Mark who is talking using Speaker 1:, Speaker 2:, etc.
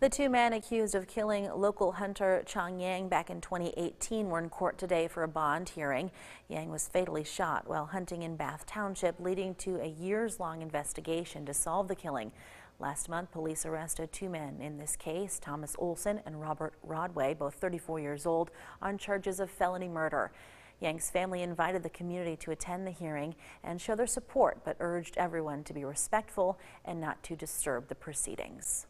Speaker 1: The two men accused of killing local hunter Chang Yang back in 2018 were in court today for a bond hearing. Yang was fatally shot while hunting in Bath Township, leading to a years-long investigation to solve the killing. Last month, police arrested two men in this case, Thomas Olson and Robert Rodway, both 34 years old, on charges of felony murder. Yang's family invited the community to attend the hearing and show their support, but urged everyone to be respectful and not to disturb the proceedings.